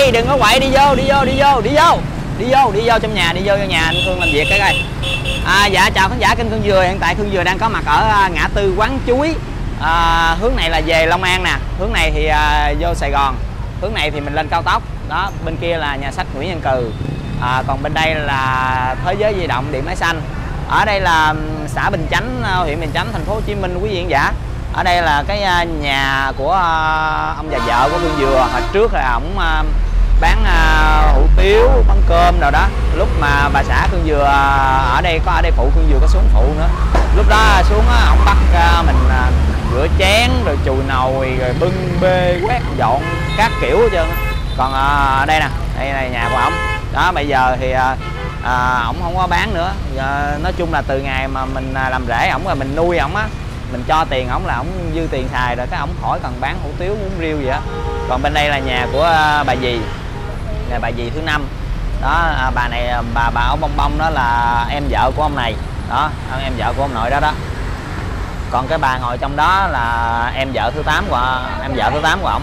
quậy, đừng có quậy, đi vô trong nhà, đi vô trong nhà anh Khương làm việc cái coi. Dạ chào khán giả kênh Khương Dừa, hiện tại Khương Dừa đang có mặt ở ngã tư Quán Chuối. Hướng này là về Long An nè, hướng này thì vô Sài Gòn, hướng này thì mình lên cao tốc đó, bên kia là nhà sách Nguyễn Văn Cừ, còn bên đây là Thế Giới Di Động Điện Máy Xanh. Ở đây là xã Bình Chánh, huyện Bình Chánh, thành phố Hồ Chí Minh quý vị khán giả. Ở đây là cái nhà của ông và vợ của Khương Dừa. Hồi trước là ổng bán hủ tiếu, bán cơm rồi đó. Lúc mà bà xã Khương Dừa ở đây phụ, Khương Dừa có xuống phụ nữa. Lúc đó xuống ổng bắt mình rửa chén rồi chùi nồi rồi bưng bê quét dọn các kiểu hết trơn. Còn ở đây nè, đây là nhà của ổng đó. Bây giờ thì ổng không có bán nữa. Nói chung là từ ngày mà mình làm rễ ổng rồi mình nuôi ổng á, mình cho tiền ổng là ổng dư tiền xài rồi, cái ổng khỏi cần bán hủ tiếu bún riêu gì á. Còn bên đây là nhà của bà dì, là bà dì thứ 5 đó. Bà này, bà áo bông bông đó là em vợ của ông này đó, em vợ của ông nội đó đó. Còn cái bà ngồi trong đó là em vợ thứ 8 của ổng.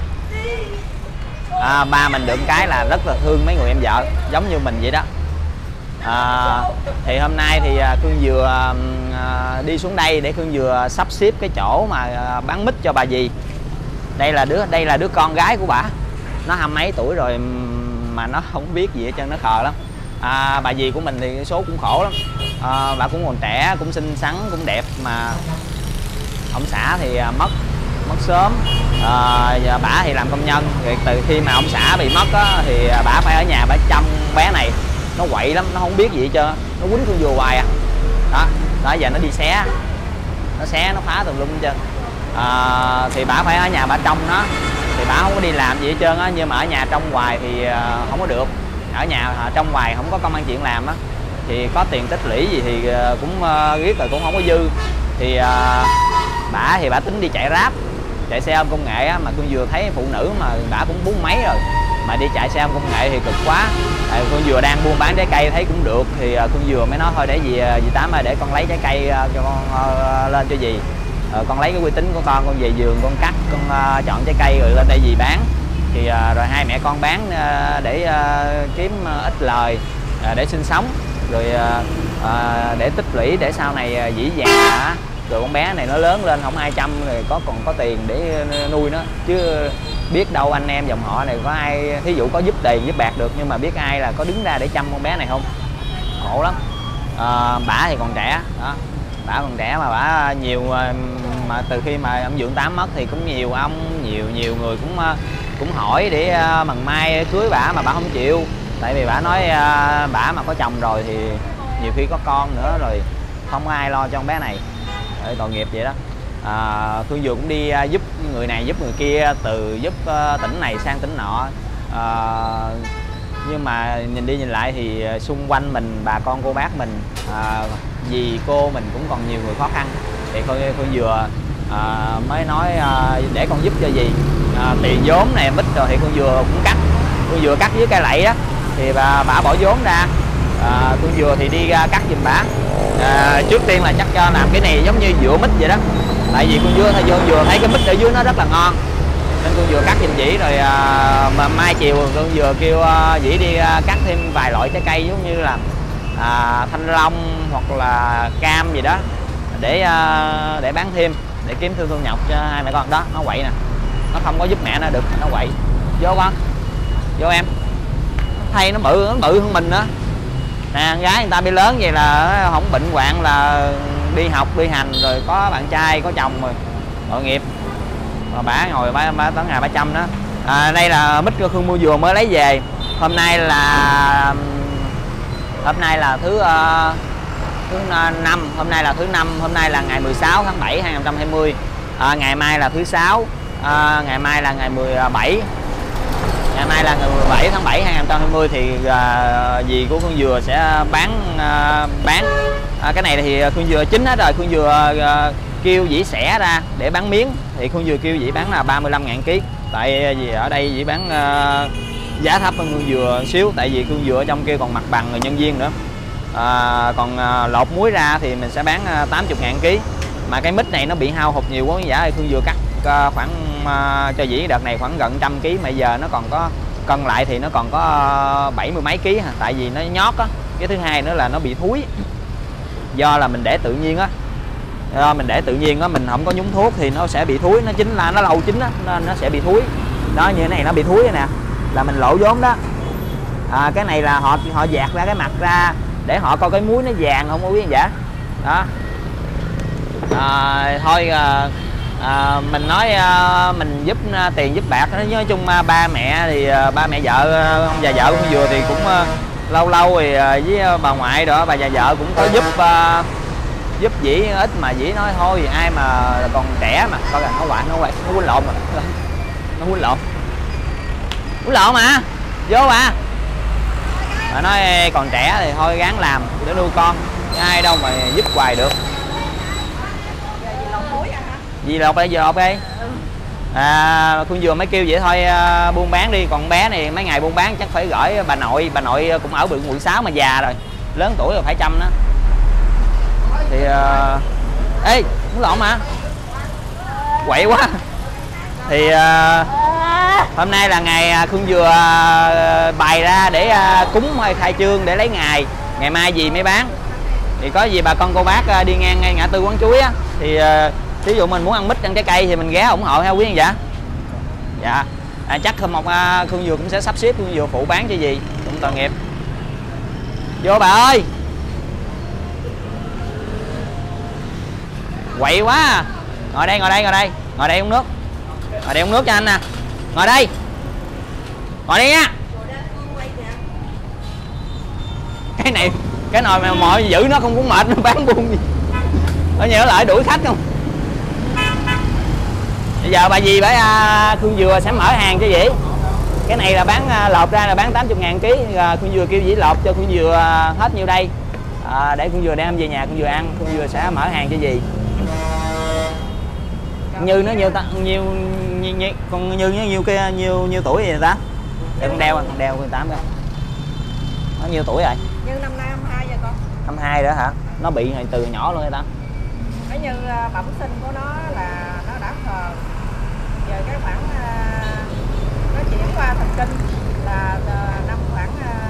Ba mình được cái là rất là thương mấy người em vợ giống như mình vậy đó. Thì hôm nay thì Khương Dừa đi xuống đây để Khương Dừa sắp xếp cái chỗ mà bán mít cho bà dì. Đây là đứa con gái của bả, nó 20 mấy tuổi rồi mà nó không biết gì hết trơn, nó khờ lắm. Bà dì của mình thì số cũng khổ lắm. Bà cũng còn trẻ, cũng xinh xắn, cũng đẹp, mà ông xã thì mất sớm. Bả thì làm công nhân, rồi từ khi mà ông xã bị mất á, thì bả phải ở nhà bả chăm bé này. Nó quậy lắm, nó không biết gì hết trơn, nó quýnh Khương Dừa hoài đó. Giờ nó đi xé, nó phá tùm lum hết trơn. Thì bả phải ở nhà bả trông nó, thì bả không có đi làm gì hết trơn á. Nhưng mà ở nhà trong hoài thì không có được, ở nhà trong hoài không có công ăn chuyện làm á, thì có tiền tích lũy gì thì cũng riết rồi cũng không có dư. Thì bả tính đi chạy Grab, chạy xe ôm công nghệ á, mà Khương Dừa thấy phụ nữ mà bả cũng 40 mấy rồi mà đi chạy xe ôm công nghệ thì cực quá. Khương Dừa đang buôn bán trái cây thấy cũng được, thì Khương Dừa mới nói thôi để dì Tám ơi, để con lấy trái cây cho con lên cho dì. Con lấy cái uy tín của con về vườn con cắt, con chọn trái cây rồi lên đây dì bán. Thì rồi hai mẹ con bán để kiếm ít lời để sinh sống, rồi để tích lũy để sau này dĩ già, rồi con bé này nó lớn lên không ai chăm rồi còn có tiền để nuôi nó, chứ biết đâu anh em dòng họ này có ai thí dụ có giúp tiền giúp bạc được, nhưng mà biết ai là có đứng ra để chăm con bé này không, khổ lắm. Bả thì còn trẻ đó, bả còn trẻ mà bả nhiều, mà từ khi mà ông Dượng Tám mất thì cũng nhiều ông nhiều người cũng hỏi để mần mai cưới bả, mà bả không chịu. Tại vì bả nói bả mà có chồng rồi thì nhiều khi có con nữa rồi không có ai lo cho con bé này, tội nghiệp vậy đó. Khương Dừa cũng đi giúp người này giúp người kia, từ giúp tỉnh này sang tỉnh nọ. Nhưng mà nhìn đi nhìn lại thì xung quanh mình, bà con cô bác mình, dì cô mình cũng còn nhiều người khó khăn. Thì Khương Dừa mới nói để con giúp cho dì. Tiền vốn này mít rồi thì Khương Dừa cũng cắt. Khương Dừa cắt với cây lậy đó, thì bả bỏ vốn ra. Khương Dừa thì đi cắt giùm bả. Trước tiên là chắc cho làm cái này giống như dựa mít vậy đó. Tại vì Khương Dừa thấy cái mít ở dưới nó rất là ngon, nên Khương Dừa cắt giùm dĩ. Rồi mà mai chiều Khương Dừa kêu dĩ đi cắt thêm vài loại trái cây giống như là thanh long hoặc là cam gì đó để bán thêm, để kiếm thu nhập cho hai mẹ con đó. Nó quậy nè, nó không có giúp mẹ nó được, nó quậy. Vô con, vô em. Thay nó bự hơn mình nữa nè. Con gái người ta bị lớn vậy là không bệnh hoạn là đi học đi hành rồi có bạn trai có chồng rồi, tội nghiệp. Mà bả ngồi bả tới ngày bả chăm đó. Đây là mít của Khương mua Dừa mới lấy về. Hôm nay là thứ 5, hôm nay là thứ 5, hôm nay là ngày 16 tháng 7 2020. Ngày mai là thứ 6, ngày mai là ngày 17. Ngày mai là ngày 17 tháng 7 2020 thì dì của Khương Dừa sẽ bán. Cái này thì Khương Dừa chín hết rồi. Khương Dừa kêu dĩ xẻ ra để bán miếng, thì Khương Dừa kêu dĩ bán là 35.000 kg. Tại vì ở đây dĩ bán giá thấp hơn Khương Dừa xíu, tại vì Khương Dừa ở trong kia còn mặt bằng người nhân viên nữa. Còn lột muối ra thì mình sẽ bán 80.000 kg. Mà cái mít này nó bị hao hụt nhiều quá, giả thì Khương Dừa cắt khoảng cho dĩ đợt này khoảng gần 100 kg, mà giờ nó còn có cân lại thì nó còn có 70 mấy ký hả, tại vì nó nhót á. Cái thứ hai nữa là nó bị thúi, do là mình để tự nhiên á, mình để tự nhiên á, mình không có nhúng thuốc thì nó sẽ bị thúi, nó chín là nó lâu chín á nên nó sẽ bị thúi đó. Như thế này nó bị thúi nè là mình lỗ vốn đó. Cái này là họ dạt ra cái mặt ra để họ coi cái muối nó vàng không có biết vậy đó. Thôi mình nói mình giúp tiền giúp bạc, nói chung ba mẹ thì ba mẹ vợ, ông già vợ cũng vừa thì cũng lâu lâu thì với bà ngoại đó, bà già vợ cũng có giúp dĩ ít, mà dĩ nói thôi ai mà còn trẻ mà coi là nó quýnh lộn mà nó quýnh lộn mà vô mà nói còn trẻ thì thôi gắng làm để nuôi con, ai đâu mà giúp hoài được. Gì lột đây, giờ lột đây. Khương vừa mới kêu vậy thôi buôn bán đi, còn bé này mấy ngày buôn bán chắc phải gửi bà nội cũng ở quận 6 mà già rồi, lớn tuổi rồi phải chăm đó. Thì ê muốn lộn mà quậy quá. Thì hôm nay là ngày Khương vừa bày ra để cúng khai trương để lấy ngày mai gì mới bán. Thì có gì bà con cô bác đi ngang ngay ngã tư quán chuối á, thì ví dụ mình muốn ăn mít ăn trái cây thì mình ghé ủng hộ ha quý anh. Dạ chắc Khương vừa cũng sẽ sắp xếp Khương vừa phụ bán cho gì cũng tội nghiệp. Vô bà ơi, quậy quá à. Ngồi đây uống nước, cho anh nè, ngồi đây nha. Cái nồi mà mọi giữ nó không cũng mệt, nó bán buôn gì nó nhớ lại đuổi khách không. Bây giờ bà gì bởi Khương vừa sẽ mở hàng cho Dĩ. Cái này là bán lột ra là bán 80.000 ký. Khương vừa kêu Dĩ lột cho Khương vừa hết nhiêu đây để Khương vừa đem về nhà Khương vừa ăn. Khương vừa sẽ mở hàng cho gì. Như nó nhiêu tuổi vậy ta? Để con đeo 18 coi. Nó nhiêu tuổi rồi? Như năm nay 22 rồi con. 22 đó hả? Nó bị từ nhỏ luôn hay ta? Cái như bẩm sinh của nó là nó đã khờ. Giờ cái khoảng nó chuyển qua thần kinh là năm khoảng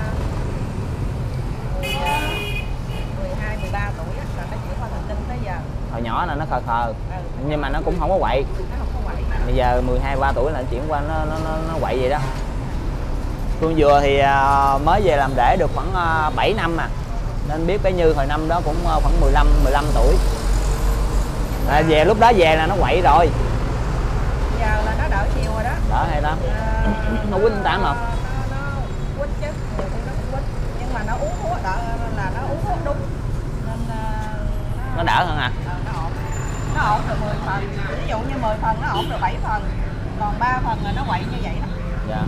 12 13 tuổi là nó chuyển qua thần kinh tới giờ. Hồi nhỏ là nó khờ nhưng mà nó cũng không có quậy. Nó không có quậy. Bây giờ 12 13 tuổi là chuyển qua nó quậy vậy đó. Khương vừa thì mới về làm rể được khoảng 7 năm mà, nên biết cái Như hồi năm đó cũng khoảng 15 tuổi. Về lúc đó về là nó quậy rồi. Giờ là nó đỡ chiều rồi đó. Đỡ hay lắm. Nó quýnh 8 không? Nó quýnh chứ, nhiều khi nó cũng quýnh. Nhưng mà nó uống thuốc đỡ là nó uống thuốc đúng. Nên nó đỡ hơn à? Nó ổn được 10 phần. Ví dụ như 10 phần nó ổn được 7 phần. Còn 3 phần là nó quậy như vậy đó. Dạ.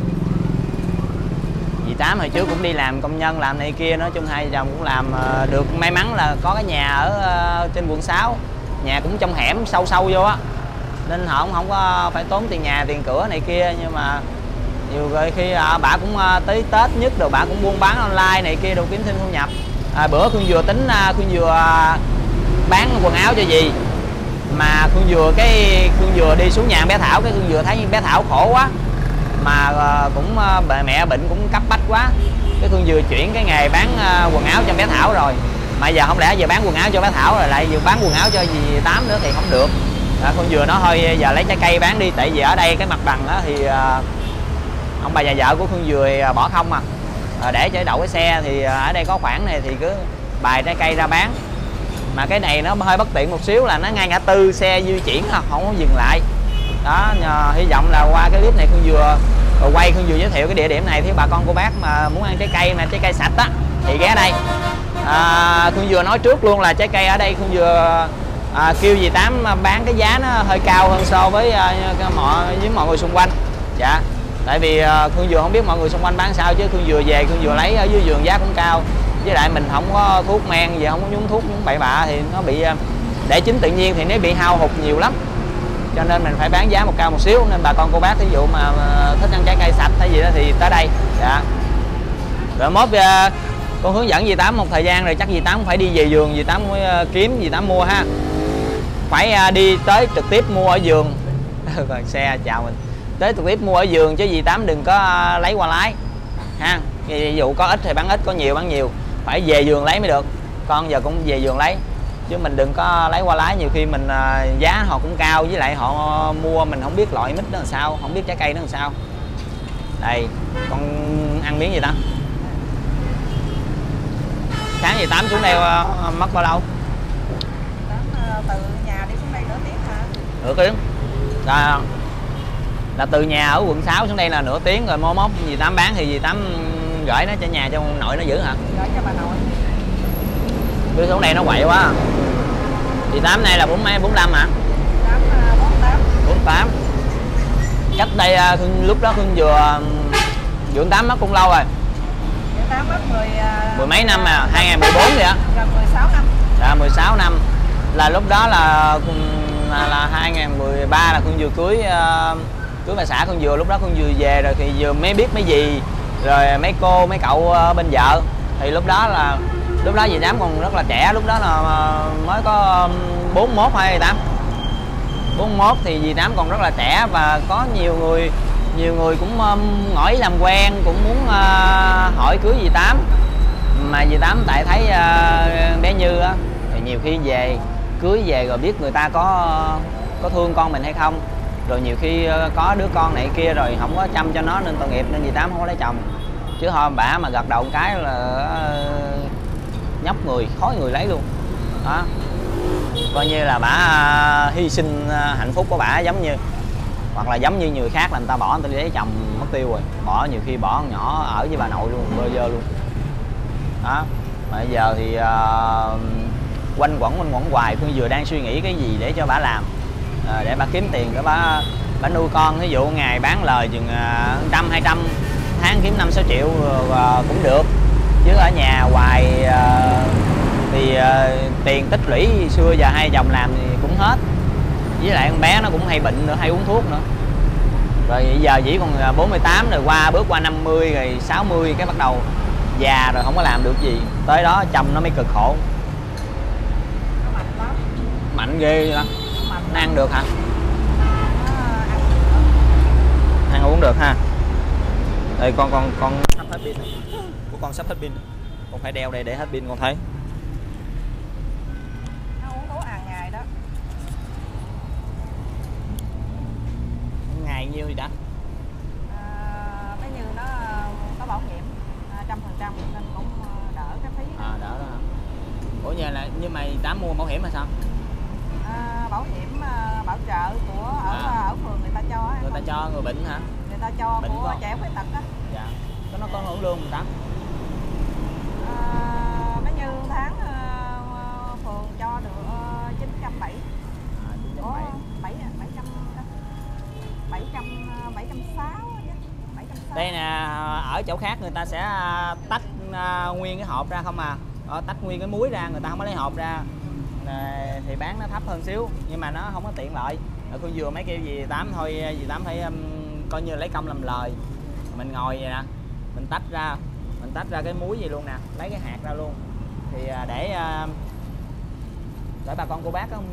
Dì Tám hồi trước cũng đi làm công nhân làm này kia, nói chung hai vợ chồng cũng làm được, may mắn là có cái nhà ở trên quận 6, nhà cũng trong hẻm sâu vô á, nên họ cũng không có phải tốn tiền nhà tiền cửa này kia. Nhưng mà nhiều khi bà cũng tới Tết nhất rồi bà cũng buôn bán online này kia đồ kiếm thêm thu nhập. Bữa Khương vừa tính Khương vừa bán quần áo cho gì mà Khương vừa đi xuống nhà bé Thảo, cái Khương vừa thấy bé Thảo khổ quá mà cũng mẹ bệnh cũng cấp bách quá, cái Khương vừa chuyển cái nghề bán quần áo cho bé Thảo rồi. Mà giờ không lẽ giờ bán quần áo cho bé Thảo rồi lại vừa bán quần áo cho dì Tám nữa thì không được. Khương vừa nói thôi giờ lấy trái cây bán đi, tại vì ở đây cái mặt bằng đó thì ông bà già vợ của Khương vừa bỏ không để cho đậu cái xe, thì ở đây có khoảng này thì cứ bài trái cây ra bán. Mà cái này nó hơi bất tiện một xíu là nó ngay ngã tư xe di chuyển không có dừng lại đó. Hy vọng là qua cái clip này Khương vừa quay, Khương vừa giới thiệu cái địa điểm này thì bà con cô bác mà muốn ăn trái cây sạch á thì ghé đây. Khương vừa nói trước luôn là trái cây ở đây Khương vừa kêu dì Tám bán cái giá nó hơi cao hơn so với mọi người xung quanh. Dạ, tại vì Khương vừa không biết mọi người xung quanh bán sao, chứ Khương vừa về Khương vừa lấy ở dưới vườn giá cũng cao, với lại mình không có thuốc men gì, không có nhúng thuốc nhúng bậy bạ thì nó bị để chín tự nhiên thì nó bị hao hụt nhiều lắm, cho nên mình phải bán giá một cao một xíu. Nên bà con cô bác thí dụ mà thích ăn trái cây sạch hay gì đó thì tới đây. Dạ. Rồi mốt con hướng dẫn dì Tám một thời gian rồi chắc dì Tám phải đi về vườn, dì Tám mới kiếm dì Tám mua ha, phải đi tới trực tiếp mua ở vườn. Xe chào mình, tới trực tiếp mua ở vườn, chứ dì Tám đừng có lấy qua lái ha. Ví dụ có ít thì bán ít, có nhiều bán nhiều, phải về vườn lấy mới được. Con giờ cũng về vườn lấy, chứ mình đừng có lấy qua lái. Nhiều khi mình giá họ cũng cao, với lại họ mua mình không biết loại mít nó làm sao, không biết trái cây nó làm sao. Đây, con ăn miếng gì ta? Sáng gì Tám xuống đây mất bao lâu? Từ nhà đi xuống đây nửa tiếng hả? Nửa tiếng. Là từ nhà ở quận 6 xuống đây là nửa tiếng, rồi mốt dì Tám bán thì dì Tám gửi nó cho nhà cho nội nó giữ hả? Gửi cho bà nội. Cứ xuống đây nó quậy quá. Dì Tám này là 45 hả? 48. 48. Cách đây lúc đó Khương vừa Tám mất cũng lâu rồi. Tám mất mười mấy năm à, 2014 vậy á. Gần 16 năm. Dạ 16 năm. Là lúc đó là 2013 là Khương vừa cưới bà xã Khương vừa, lúc đó Khương vừa về rồi thì vừa mới biết mấy dì rồi mấy cô mấy cậu bên vợ. Thì lúc đó dì Tám còn rất là trẻ, lúc đó là mới có 41 hay 8. 41 thì dì Tám còn rất là trẻ, và có nhiều người cũng ngỏ ý làm quen, cũng muốn hỏi cưới dì Tám. Mà dì Tám tại thấy bé Như á, thì nhiều khi cưới về rồi biết người ta có thương con mình hay không, rồi nhiều khi có đứa con này kia rồi không có chăm cho nó nên tội nghiệp, nên dì Tám không có lấy chồng. Chứ thôi bả mà gật đầu một cái là nhóc người, khói người lấy luôn đó. Coi như là bả hy sinh hạnh phúc của bả, giống như hoặc là giống như người khác là người ta bỏ người ta lấy chồng mất tiêu rồi, nhiều khi bỏ con nhỏ ở với bà nội luôn, bơ vơ luôn đó. Mà bây giờ thì quanh quẩn hoài. Phương vừa đang suy nghĩ cái gì để cho bả làm, để bả kiếm tiền để bả nuôi con. Ví dụ ngày bán lời chừng 100-200, tháng kiếm 5-6 triệu cũng được. Chứ ở nhà hoài thì tiền tích lũy xưa giờ hai chồng làm thì cũng hết. Với lại con bé nó cũng hay bệnh nữa, hay uống thuốc nữa. Rồi bây giờ chỉ còn 48 rồi, bước qua 50 rồi 60 cái bắt đầu già rồi không có làm được gì. Tới đó chồng nó mới cực khổ. Nó mạnh lắm. Mạnh ghê vậy đó. Nó ăn được hả? Ăn uống được ha. Đây con sắp hết pin. Của con sắp hết pin. Con phải đeo đây để hết pin con thấy. Nó uống thuốc hàng ngày đó. Ngày nhiêu gì đã? Mấy như nó có bảo hiểm 100% nên cũng đỡ cái phí. Đỡ đó hả? Ủa giờ là nhưng mà Tám mua bảo hiểm hay sao? Bảo hiểm bảo trợ của ở phường người ta cho. Người ta cho người bệnh hả? Người ta cho bệnh của trẻ khuyết tật á. Dạ. Nó có hưởng lương không Tám? Mấy như tháng phường cho được 970. 760. Đây nè, ở chỗ khác người ta sẽ tách nguyên cái hộp ra không à. Tách nguyên cái muối ra, người ta không có lấy hộp ra. Thì bán nó thấp hơn xíu, nhưng mà nó không có tiện lợi. Ở khu vừa mấy kêu gì Tám thôi, dì Tám phải coi như lấy công làm lời. Mình ngồi vậy nè, mình tách ra cái muối gì luôn nè, lấy cái hạt ra luôn. Thì để bà con cô bác đó,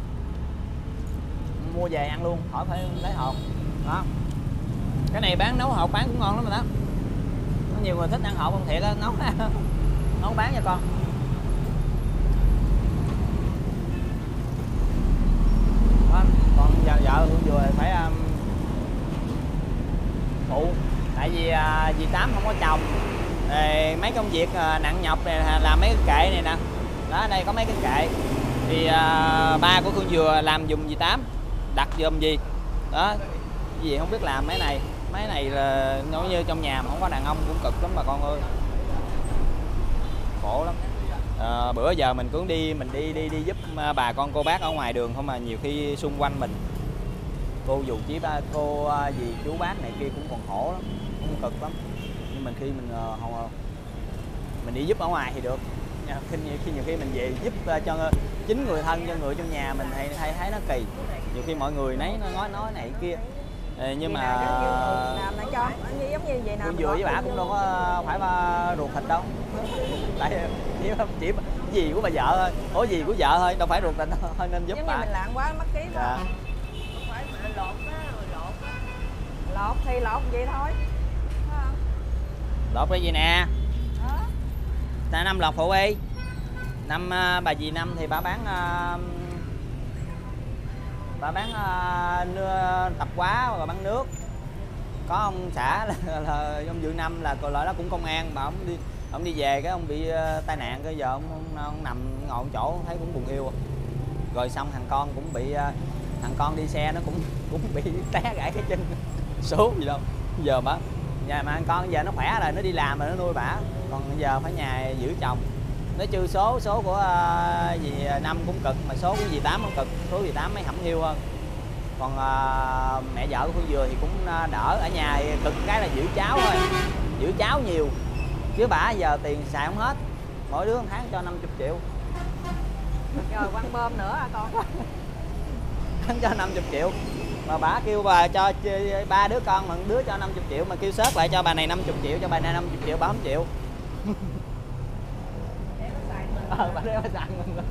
mua về ăn luôn, khỏi phải lấy hộp đó. Cái này nấu hộp bán cũng ngon lắm mà đó. Có nhiều người thích ăn hộp không thiệt á, nấu bán cho con. Đó, còn vợ vừa phải phụ, tại vì dì Tám không có chồng. Mấy công việc nặng nhọc này, làm mấy cái kệ này nè đó, đây có mấy cái kệ thì ba của Khương vừa làm giùm dì Tám, đặt giùm gì đó. Dì không biết làm mấy này là nói như trong nhà mà không có đàn ông cũng cực lắm bà con ơi, khổ lắm. Bữa giờ mình cứ đi giúp bà con cô bác ở ngoài đường không, mà nhiều khi xung quanh mình cô dù chỉ cô dì chú bác này kia cũng còn khổ lắm, cũng cực lắm. Nhưng mình khi mình đi giúp ở ngoài thì được. Nhiều khi mình về giúp cho chính người thân, cho người trong nhà mình hay thấy nó kỳ. Nhiều khi mọi người nó nói này kia. Nhưng mà giống như vậy nào vừa với bà cũng đâu có phải ruột thịt đâu. Tại chỉ gì của bà vợ thôi, ủa gì của vợ thôi, đâu phải ruột thịt thôi, nên giúp giống bà. Như mình lạng quá mất ký dạ. Không phải mà lột á. Lột thì lột vậy thôi. Lột cái gì nè. Đó. Ta Năm lột phụ đi. Năm bà dì Năm thì bà bán tập quá và bán nước. Có ông xã là ông Dự Năm là còn lại đó cũng công an, mà ông đi về cái ông bị tai nạn, cái giờ ông nằm ngồi chỗ thấy cũng buồn hiu. Rồi xong thằng con cũng bị thằng con đi xe nó cũng bị té gãy cái chân. Số gì đâu giờ mà thằng con giờ nó khỏe rồi, nó đi làm rồi, nó nuôi bả, còn giờ phải nhà giữ chồng. Nói chứ số của dì Năm cũng cực, mà số của dì Tám cũng cực. Số dì Tám mới hẩm hiu hơn. Còn mẹ vợ của Phương Dừa thì cũng đỡ, ở nhà thì cực cái là giữ cháu thôi, giữ cháu nhiều, chứ bả giờ tiền xài không hết, mỗi đứa một tháng cho 50 triệu. Rồi quăng bơm nữa à con. Hắn cho 50 triệu mà bả kêu bà cho 3 đứa con, mà đứa cho 50 triệu, mà kêu sớt lại cho bà này 50 triệu, cho bà này 50 triệu, bà không chịu. Bà đeo xài mình.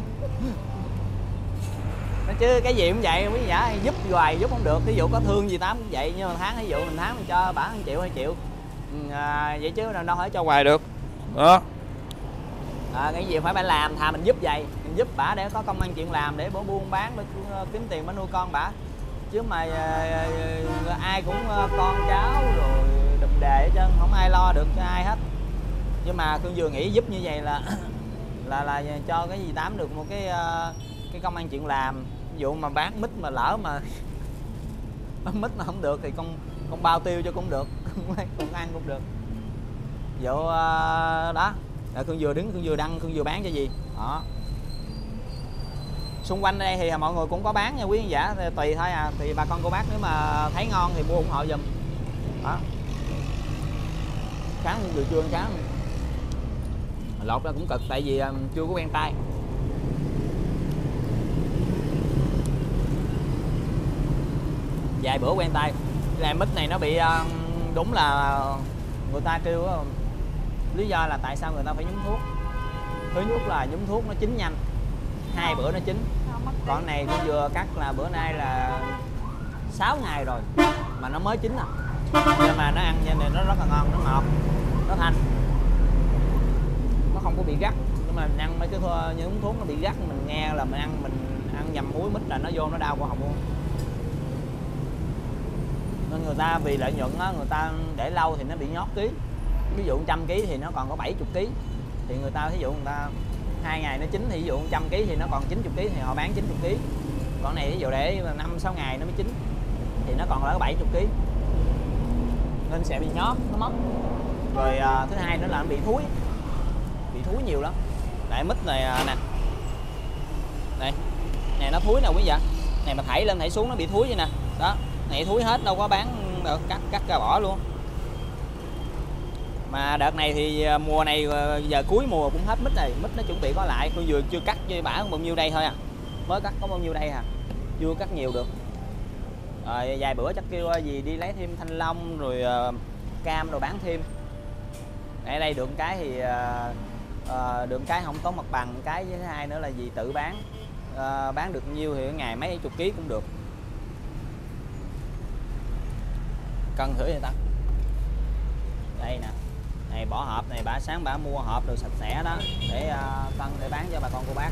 Chứ cái gì cũng vậy, quý giả giúp hoài giúp không được. Ví dụ có thương gì Tám cũng vậy, nhưng mà tháng ví dụ mình tháng mình cho bả 1 triệu 2 triệu vậy chứ đâu phải cho hoài được đó. Cái gì phải làm, thà mình giúp vậy, mình giúp bả để có công ăn chuyện làm, để bổ buôn bán để kiếm tiền bả nuôi con bả. Chứ mà ai cũng con cháu rồi đùm đề hết trơn, không ai lo được cho ai hết. Nhưng mà Phương vừa nghĩ giúp như vậy là là cho cái gì Tám được một cái công ăn chuyện làm. Ví dụ mà bán mít mà lỡ mà mít mà không được thì con bao tiêu cho cũng được, con ăn cũng được. Ví dụ đó là Khương vừa đứng, Khương vừa đăng, Khương vừa bán cho gì đó. Xung quanh đây thì mọi người cũng có bán nha quý khán giả, tùy thôi à, thì bà con cô bác nếu mà thấy ngon thì mua ủng hộ giùm đó. Kháng vừa chưa kháng lột ra cũng cực, tại vì chưa có quen tay. Vài bữa quen tay. Cái mít này nó bị đúng là người ta kêu lý do là tại sao người ta phải nhúng thuốc. Thứ nhất là nhúng thuốc nó chín nhanh, 2 bữa nó chín. Còn này cũng vừa cắt là bữa nay là 6 ngày rồi mà nó mới chín à. Nhưng mà nó ăn như này nó rất là ngon, nó ngọt, nó thanh, nó không có bị gắt. Nhưng mà mình ăn mấy cái nhúng thuốc nó bị gắt, mình nghe là mình ăn nhầm muối mít là nó vô nó đau cổ họng luôn. Nên người ta vì lợi nhuận á, người ta để lâu thì nó bị nhót ký. Ví dụ 100 kg thì nó còn có 70 kg. Thì người ta ví dụ người ta 2 ngày nó chín, thì ví dụ 100 kg thì nó còn 90 kg thì họ bán 90 kg. Còn này ví dụ để 5-6 ngày nó mới chín thì nó còn là 70 kg. Nên sẽ bị nhót, nó mất. Rồi thứ hai nữa là nó bị thúi nhiều lắm. Tại mít này nè. Này nó thúi nè quý vị. Này mà thảy lên thảy xuống nó bị thúi vậy nè. Đó, này thúi hết đâu có bán được, cắt ra bỏ luôn. Mà đợt này thì mùa này giờ cuối mùa cũng hết mít rồi, mít nó chuẩn bị có lại. Tôi vừa chưa cắt cho bả bao nhiêu đây thôi à, mới cắt có bao nhiêu đây à, chưa cắt nhiều được. Rồi vài bữa chắc kêu gì đi lấy thêm thanh long rồi cam rồi bán thêm. Ở đây được cái thì được cái không tốn mặt bằng, cái với thứ hai nữa là gì tự bán được nhiêu thì ngày mấy chục ký cũng được. Cân thử vậy ta. Đây nè, này bỏ hộp này, sáng bả mua hộp được sạch sẽ đó để cân để bán cho bà con cô bác.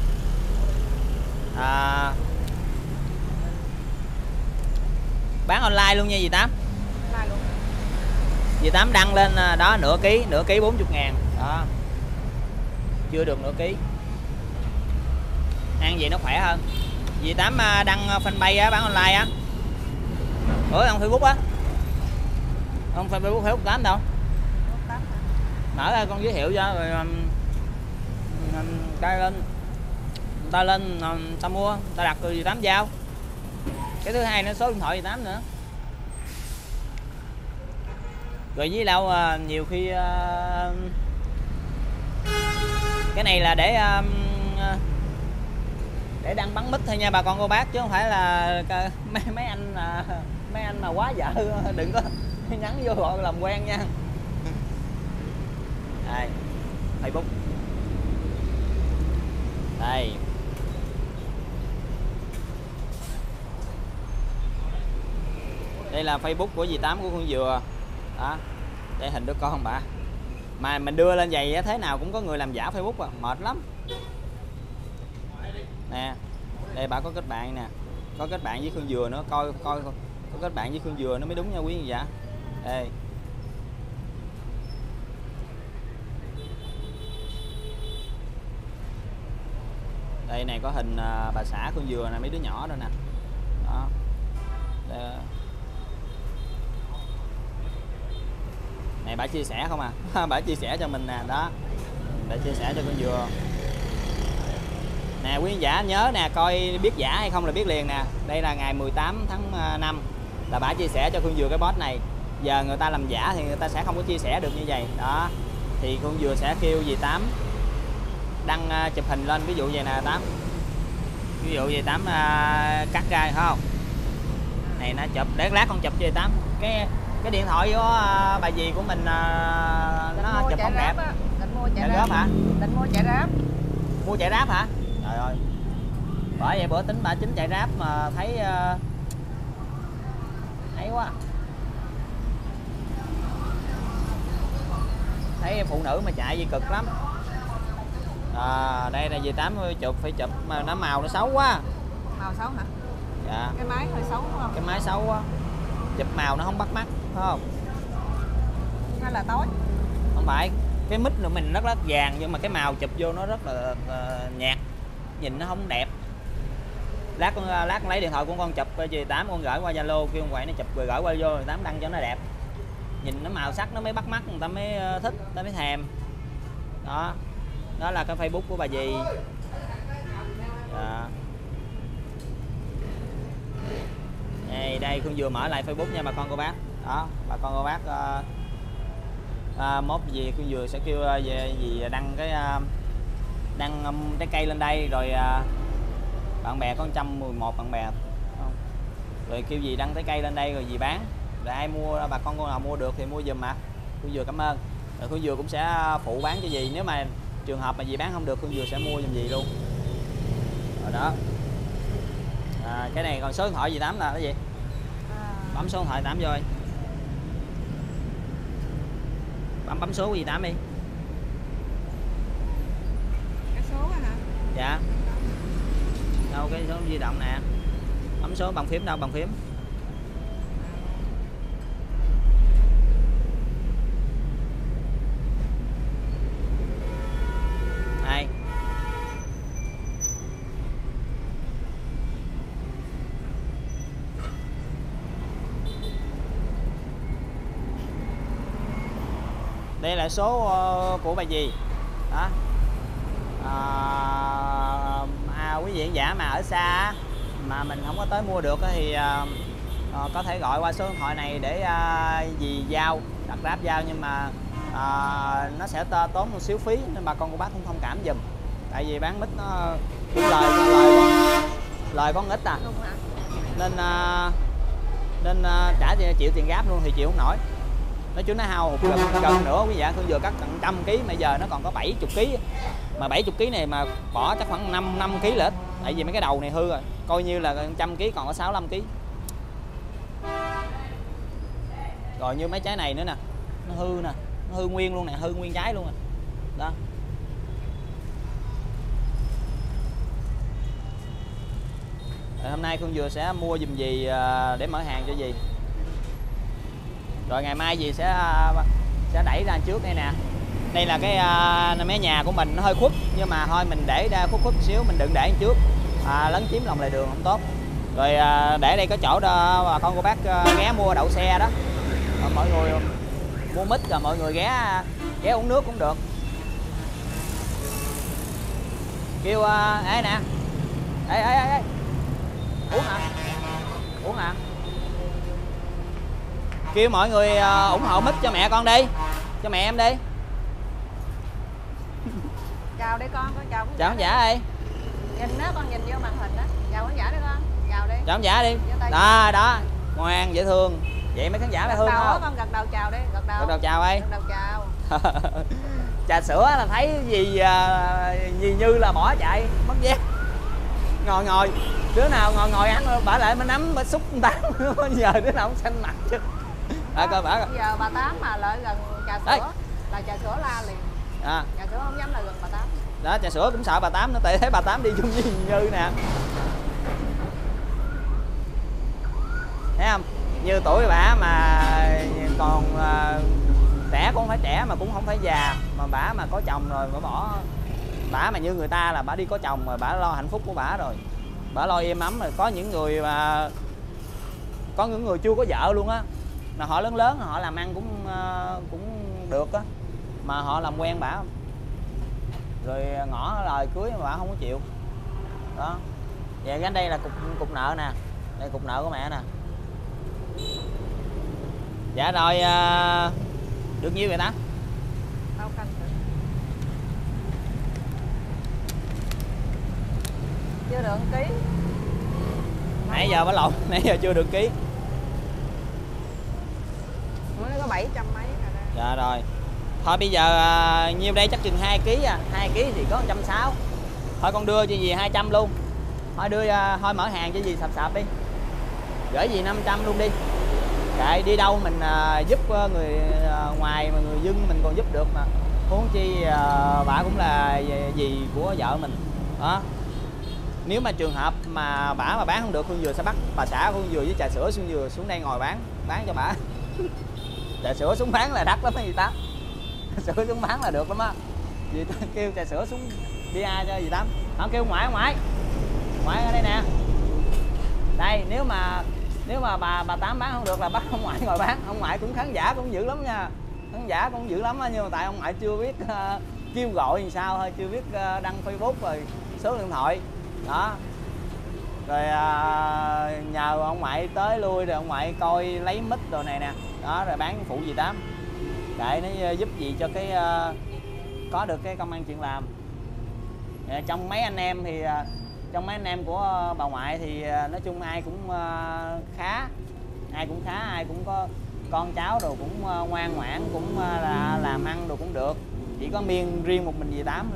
Bán online luôn nha dì Tám. Online luôn. Dì Tám đăng lên đó nửa ký 40.000 đó, chưa được nửa ký. Ăn vậy nó khỏe hơn. Dì Tám đăng fanpage á, bán online á. Không Facebook á, không Facebook Facebook Tám đâu. Mở ra con giới thiệu cho rồi ta lên ta mua, ta đặt từ dì Tám giao. Cái thứ hai nữa số điện thoại dì Tám nữa. Rồi với đâu nhiều khi cái này là để đăng bắn mít thôi nha bà con cô bác, chứ không phải là mấy anh mà quá vợ đừng có nhắn vô gọi làm quen nha. Đây, Facebook. Đây. Đây là Facebook của dì Tám của con Dừa đó. Đây hình đứa con bà, mà mình đưa lên vậy thế nào cũng có người làm giả Facebook à, mệt lắm nè. Đây bà có kết bạn nè, có kết bạn với Khương Dừa nữa, coi có kết bạn với Khương Dừa nó mới đúng nha quý vị giả. Đây đây này có hình bà xã Khương Dừa nè, mấy đứa nhỏ rồi nè đó. Đây. Này bà chia sẻ không à bà chia sẻ cho mình nè đó, để chia sẻ cho con Dừa nè. Quý khán giả nhớ nè, coi biết giả hay không là biết liền nè. Đây là ngày 18 tháng 5 là bà chia sẻ cho Khương Dừa cái post này. Giờ người ta làm giả thì người ta sẽ không có chia sẻ được như vậy đó, thì Khương Dừa sẽ kêu dì Tám đăng chụp hình lên, ví dụ vậy nè Tám, ví dụ dì Tám cắt ra phải không, này nó chụp để lát con chụp cho dì Tám. Cái điện thoại của bà dì của mình nó chụp không đẹp. Định mua chạy ráp hả? Định mua chạy ráp. Mua chạy ráp hả? Trời ơi, bởi vậy bữa tính bà chính chạy ráp mà thấy hay quá, thấy phụ nữ mà chạy gì cực lắm. Đây là dì Tám chụp, phải chụp mà nó màu nó xấu quá. Màu xấu hả? Dạ. Cái máy hơi xấu đúng không? Cái máy xấu quá, chụp màu nó không bắt mắt phải không? Hay là tối? Không phải, cái mic của mình rất là vàng nhưng mà cái màu chụp vô nó rất là nhạt, nhìn nó không đẹp. Lát lấy điện thoại của con chụp cho dì Tám, con gửi qua Zalo kêu con quậy nó chụp rồi gửi qua vô, dì Tám đăng cho nó đẹp, nhìn nó màu sắc nó mới bắt mắt, người ta mới thích, người ta mới thèm đó. Đó là cái Facebook của bà dì. Đây Khương vừa mở lại Facebook nha bà con cô bác đó, bà con cô bác mốt gì Khương vừa sẽ kêu gì đăng cái trái cây lên đây, rồi bạn bè có 111 bạn bè không? Rồi kêu gì đăng trái cây lên đây rồi gì bán, rồi ai mua, bà con cô nào mua được thì mua giùm mà. Khương vừa cảm ơn. Rồi Khương vừa cũng sẽ phụ bán cho gì, nếu mà trường hợp mà gì bán không được Khương vừa sẽ mua giùm gì luôn. Rồi đó. Cái này còn số điện thoại gì Tám là cái gì? Bấm số điện thoại Tám vô ơi. Bấm số của gì Tám đi. Cái số hả? Dạ. Đâu cái số di động nè. Bấm số bằng phím đâu, bằng phím. Đây. Đây là số của bà dì đó. Quý vị khán giả mà ở xa mà mình không có tới mua được thì có thể gọi qua số điện thoại này để dì giao, đặt Grab giao, nhưng mà nó sẽ tốn một xíu phí nên bà con cô bác cũng thông cảm giùm, tại vì bán mít nó cũng lời con ít à, nên trả chịu tiền Grab luôn thì chịu không nổi. Nói chú nó hao gần nữa quý vị ạ. Khương vừa cắt 100 kg mà giờ nó còn có 70 kg, mà 70 kg này mà bỏ chắc khoảng 5 kg là ít, tại vì mấy cái đầu này hư rồi, coi như là 100 kg còn có 65 kg. Rồi như mấy trái này nữa nè, nó hư nè, nó hư nguyên luôn nè, hư nguyên trái luôn nè đó. Rồi hôm nay Khương vừa sẽ mua giùm gì để mở hàng cho gì. Rồi ngày mai gì sẽ đẩy ra trước đây nè. Đây là cái mé nhà của mình nó hơi khuất, nhưng mà thôi mình để ra khuất xíu, mình đừng để trước lấn chiếm lòng lề đường không tốt. Rồi để đây có chỗ đó bà con cô bác ghé mua đậu xe đó. Rồi mọi người mua mít rồi mọi người ghé uống nước cũng được. Kêu ấy nè. Ê. Uống hả? Uống hả? Kêu mọi người ủng hộ mít cho mẹ con đi, cho mẹ em đi. Chào đi con chào khán giả đi. Nhìn đó, con nhìn vô màn hình đó. Chào khán giả đi con, chào đi. Chào khán giả đi. Đó, ngoan dễ thương. Vậy mấy khán giả phải thương không? Con gật đầu chào đi, gật đầu. Gật đầu chào đi. Gật đầu chào. Trà sữa là thấy gì như là bỏ chạy mất dép. ngồi đứa nào ngồi ăn bả lại mới nắm mới xúc tám giờ đứa nào cũng xanh mặt chứ. Coi bả giờ bà Tám mà lại gần trà sữa. Ê. Là trà sữa la liền. Trà sữa không dám lại gần bà Tám. Đó, trà sữa cũng sợ bà Tám nữa, tại thấy bà Tám đi chung với Như nè. Thấy không? Như tuổi bả mà còn trẻ cũng không phải trẻ mà cũng không phải già, mà bả mà có chồng rồi bả bỏ. Bả mà như người ta là bả đi có chồng rồi, bả lo hạnh phúc của bả rồi, bả lo êm ấm rồi. Có những người mà có những người chưa có vợ luôn á, mà họ lớn họ làm ăn cũng được á, mà họ làm quen bả rồi ngỏ lời cưới mà bả không có chịu đó. Vậy cái đây là cục nợ nè, đây cục nợ của mẹ nè. Dạ rồi, được nhiêu vậy ta? Tao canh thử. Chưa được 1 ký. Nãy giờ bả lộn, nãy giờ chưa được ký. Mới có 700 mấy rồi đó. Dạ rồi. Thôi bây giờ nhiêu đây chắc chừng 2 kg à, 2 kg thì có 160. Thôi con đưa cho dì 200 luôn. Thôi đưa thôi mở hàng cho dì sạp đi. Gửi dì 500 luôn đi. Kệ đi đâu mình giúp người ngoài mà người dân mình còn giúp được mà. Huống chi bà cũng là dì của vợ mình. Đó. Nếu mà trường hợp mà bả mà bán không được, Phương Dừa sẽ bắt bà xã Phương Dừa với trà sữa Phương Dừa xuống đây ngồi bán cho bả. Trà sữa xuống bán là đắt lắm đó dì Tám. Trà sữa xuống bán là được lắm á. Dì kêu trà sữa xuống bia cho dì Tám. Họ kêu ngoại ở đây nè. Đây nếu mà bà Tám bán không được là bắt ông ngoại ngồi bán. Ông ngoại cũng khán giả cũng dữ lắm nha. Khán giả cũng dữ lắm á, nhưng mà tại ông ngoại chưa biết kêu gọi làm sao thôi, chưa biết đăng Facebook rồi số điện thoại. Đó. Rồi nhờ ông ngoại tới lui rồi ông ngoại coi lấy mic đồ này nè. Đó rồi bán phụ dì Tám. Để nó giúp gì cho cái có được cái công ăn chuyện làm. Trong mấy anh em của bà ngoại thì nói chung ai cũng khá, ai cũng có con cháu đồ cũng ngoan ngoãn, cũng là làm ăn đồ cũng được. Chỉ có riêng một mình dì Tám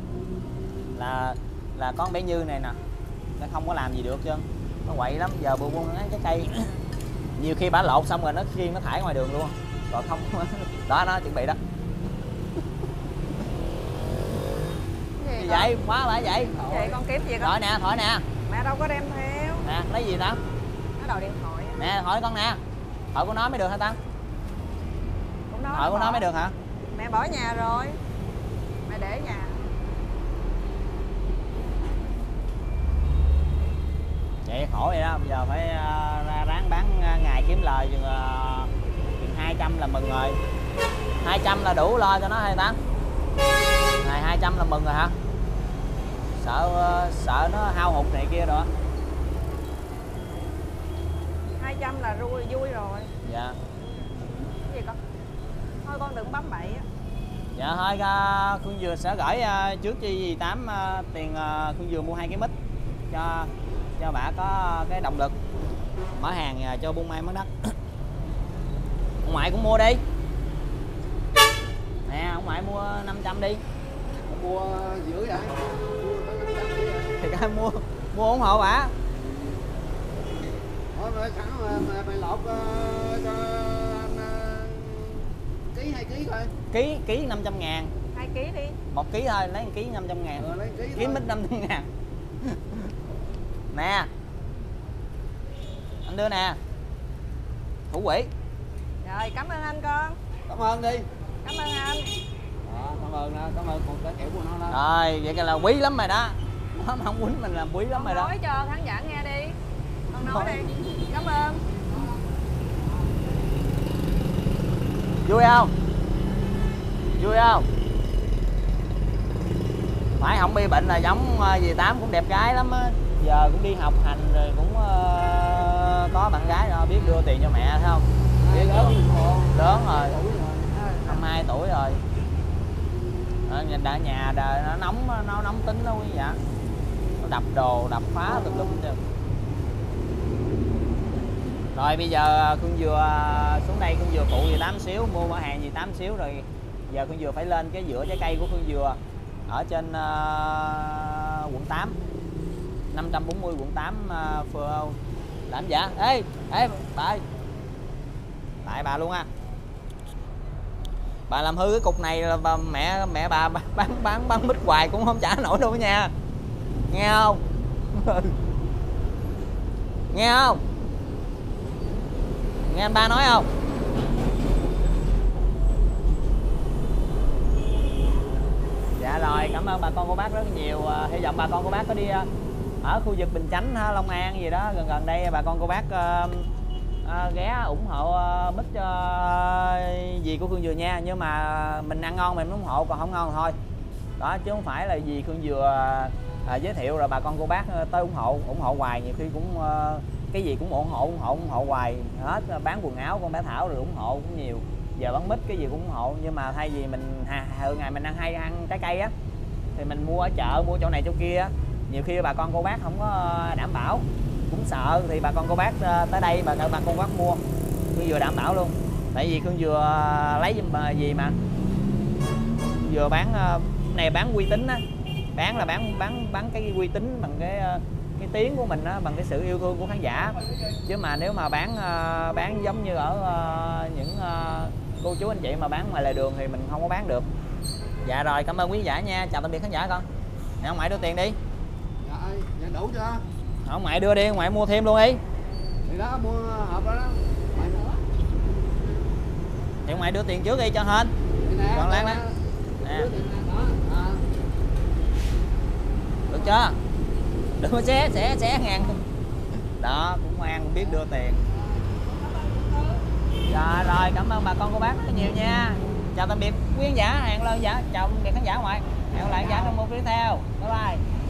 là con bé Như này nè, nó không có làm gì được chứ, nó quậy lắm. Giờ bữa buôn cái cây nhiều khi bả lột xong rồi nó khiêng nó thải ngoài đường luôn, rồi không đó nó chuẩn bị đó. Gì vậy? Khóa bả vậy? Vậy con kiếm gì con? Thoại nè. Mẹ đâu có đem theo. Nè, lấy gì ta? Nó đòi điện thoại. Nè, hỏi con nè. Thoại của nó mới được hả ta? Thoại của nó mới được hả? Mẹ bỏ nhà rồi. Mẹ để nhà. Vậy khổ vậy đó, bây giờ phải ra ráng bán ngày kiếm lời chừng 200 là mừng rồi. 200 là đủ lo cho nó hay ta? Ngày 200 là mừng rồi hả? Sợ nó hao hụt này kia rồi. 200 là vui rồi. Dạ. Cái gì con? Thôi con đừng bấm bậy á. Dạ thôi Phương Dừa sẽ gửi trước cho dì Tám tiền Phương Dừa mua 2 cái mic cho bà có cái động lực mở hàng cho buôn may món đất. Ông ngoại cũng mua đi. Nè, ông ngoại mua 500 đi. Mua dữ vậy? Thì cái mua ủng hộ bà. Thôi sẵn mày lột cho anh ký 2 ký thôi. Ký 500 ngàn. 2 ký đi. 1 ký thôi, lấy 1 ký 500 ngàn. Lấy ký mít 500 ngàn. Nè. Anh đưa nè. Thủ quỹ. Rồi, cảm ơn anh con. Cảm ơn đi. Cảm ơn anh. Cảm ơn một cái kiểu của nó đó. Rồi, vậy là quý lắm rồi đó. Nó không quýnh mình làm quý lắm rồi đó. Nói cho khán giả nghe đi. Con nói đi. Cảm ơn. Vui không? Vui không? Phải không bị bệnh là giống dì Tám cũng đẹp gái lắm á. Giờ cũng đi học hành rồi cũng có bạn gái rồi, biết đưa tiền cho mẹ thấy không? Biết lớn rồi. 22 tuổi rồi. Nhìn đã nhà nó nóng tính đó quý vị. Nó đập đồ, đập phá tùm lum chứ. Rồi bây giờ Phương Dừa xuống đây, Phương Dừa phụ dì Tám xíu, mua mở hàng dì Tám xíu rồi. Giờ Phương Dừa phải lên cái giữa trái cây của Phương Dừa ở trên quận 8. 540 quận 8 phường làm giả. Ê bà ơi, tại bà luôn á, bà làm hư cái cục này là mẹ bà bán mít hoài cũng không trả nổi đâu nha, nghe không? Nghe không? Nghe anh ba nói không? Dạ rồi, cảm ơn bà con cô bác rất nhiều. Hy vọng bà con cô bác có đi ở khu vực Bình Chánh, Long An gì đó gần đây, bà con cô bác ghé ủng hộ mít cho dì của Khương Dừa nha. Nhưng mà mình ăn ngon mình ủng hộ, còn không ngon thì thôi đó, chứ không phải là dì Khương Dừa giới thiệu rồi bà con cô bác tới ủng hộ hoài. Nhiều khi cũng cái gì cũng ủng hộ hoài hết. Bán quần áo con bé Thảo rồi ủng hộ cũng nhiều, giờ bán mít cái gì cũng ủng hộ. Nhưng mà thay vì mình thường ngày mình ăn trái cây á, thì mình mua ở chợ, mua chỗ này chỗ kia, nhiều khi bà con cô bác không có đảm bảo, cũng sợ, thì bà con cô bác tới đây bà con cô bác mua Khương Dừa đảm bảo luôn. Tại vì Khương Dừa lấy giùm gì mà Dừa bán này bán uy tín á, bán là bán cái uy tín bằng cái tiếng của mình á, bằng cái sự yêu thương của khán giả. Chứ mà nếu mà bán giống như ở những cô chú anh chị mà bán ngoài lề đường thì mình không có bán được. Dạ rồi, cảm ơn quý giả nha, chào tạm biệt khán giả con. Nè ông ngoại đưa tiền đi. Dạ đủ chưa? Ông ngoại đưa đi, ông ngoại mua thêm luôn đi. Thì đó mua hộp đó. Thì ông ngoại đưa tiền trước đi cho hên. Còn Lan đó. Nè. Được chưa? Đừng có xé ngàn. Đó, cũng ngoan biết đưa tiền. Rồi, cảm ơn bà con cô bác rất nhiều nha. Chào tạm biệt quý khán giả, hẹn lần giả, chào tạm biệt khán giả ngoại. Hẹn lại giả trong một video tiếp theo. Bye bye.